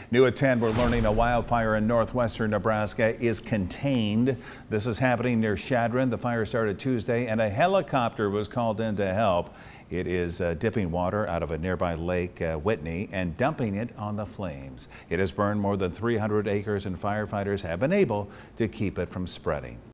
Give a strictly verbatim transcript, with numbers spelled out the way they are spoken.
New at ten, we're learning a wildfire in northwestern Nebraska is contained. This is happening near Shadron. The fire started Tuesday and a helicopter was called in to help. It is uh, dipping water out of a nearby lake, uh, Whitney, and dumping it on the flames. It has burned more than three hundred acres and firefighters have been able to keep it from spreading.